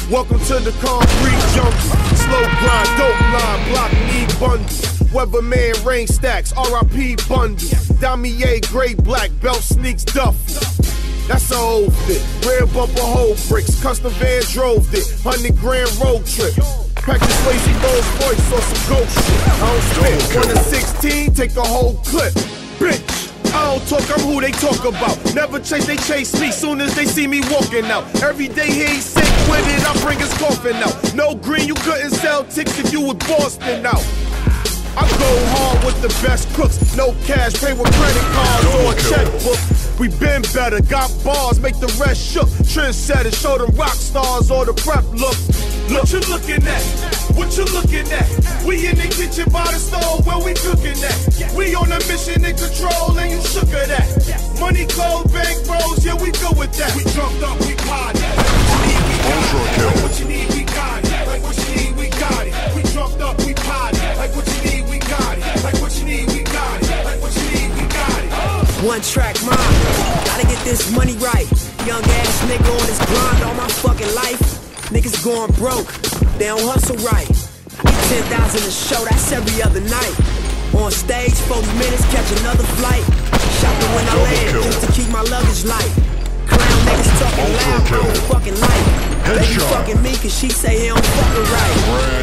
Welcome to the concrete jungle. Slow grind, dope line, block need bundle. Weatherman rain stacks, RIP bundle. Damier gray black belt sneaks duffel. That's a old fit. Rear bumper hole bricks. Custom van drove it. 100 grand road trip. Practice lazy Rolls Royce or some ghost shit. I don't spit. 1 to 16, take a whole clip. Bitch. I don't talk, I'm who they talk about. Never chase, they chase me soon as they see me walking out. Every day he ain't sick with it, I bring his coffin out. No green, you couldn't sell ticks if you was Boston out. I go hard with the best crooks. No cash, pay with credit cards or a checkbook. We been better, got bars, make the rest shook. Trendsetters, show them rock stars or the prep look. What you looking at? What you looking at? We in the kitchen by the stove where we cooking at. We on a mission in control and you shook at that. Money, clothes, bank rolls, yeah we good with that. We jumped up, we potted. What you need, we got it. Like what you need, we got it. We jumped up, we potted. Like what you need, we got it. Like what you need, we got it. Like what you need, we got it. One track mind, gotta get this money right. Young ass nigga on this grind all my fucking life. Niggas going broke, they don't hustle right. I get 10,000 a show, that's every other night. On stage, 40 minutes, catch another flight. Shopping when I land, just to keep my luggage light. Clown niggas talking loud, I don't fucking like. Baby fucking me, cause she say he don't fucking right.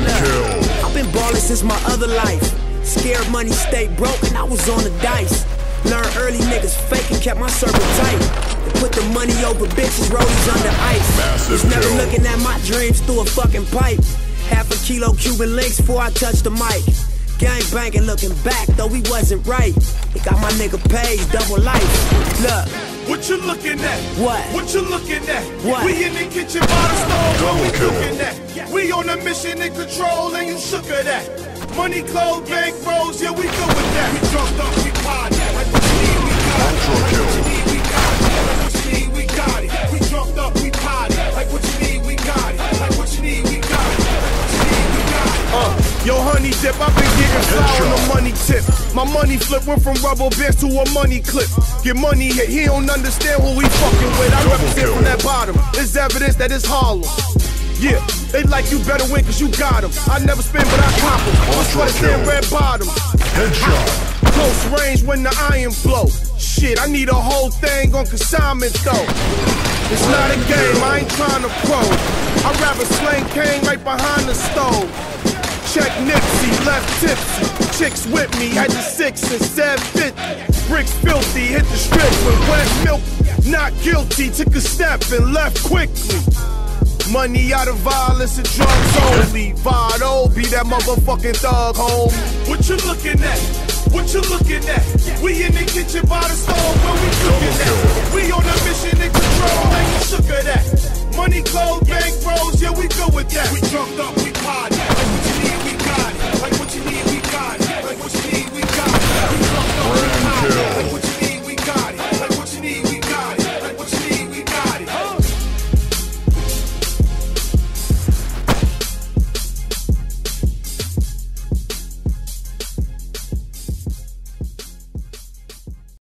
Look, I've been ballin' since my other life. Scared money stayed broke and I was on the dice. Learned early niggas fake and kept my circle tight. And put the money over bitches, rollies under ice. Was never looking at my dreams through a fucking pipe. Half a kilo Cuban links before I touched the mic. Gang banging looking back, though we wasn't right. They got my nigga paid, double life. Look. What you looking at? What? What you looking at? What? We in the kitchen by the stove where we cooking at. We on a mission in control and you shook at that. Money, clothes, bank rolls, yeah we good with that. We jumped up, we potted. Like what you need, we got it. Like what you need, we got it. Like what you need, we got it. We jumped up, we potted. Like what you need, we got it. Like what you need, we got it. Like what you need, we got it. Yo, honey dip, I've been getting fly on the money tip. My money flip went from rubber bands to a money clip. Get money hit, he don't understand who we fucking with. I represent from that bottom. It's evidence that it's Harlem. Yeah, they like you better win cause you got them. I never spin but I cop them. What's what it's in red bottoms. Headshot. Close range when the iron blow. Shit, I need a whole thing on consignment though. It's not a game, I ain't trying to pro. I'd rather slang cane right behind the stove. Check Nipsey, left tipsy. Chicks with me, had the 6 and 750. Bricks filthy, hit the strip with wet milk. Not guilty, took a step and left quickly. Money out of violence and drugs only. Vado, be that motherfucking thug, home. What you looking at? What you looking at? We in the kitchen by the stove where we cooking at. We on a mission in control, and you shook